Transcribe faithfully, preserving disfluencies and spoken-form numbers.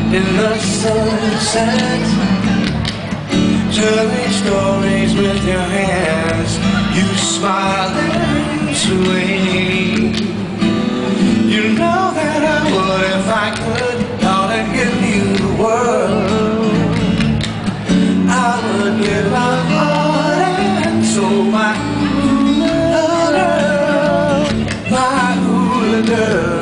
in the sunset, telling stories with your hands. You smile and sway. You know that I would if I could, thought I'd give you the world. I would give my heart and soul, my hula girl, my hula girl.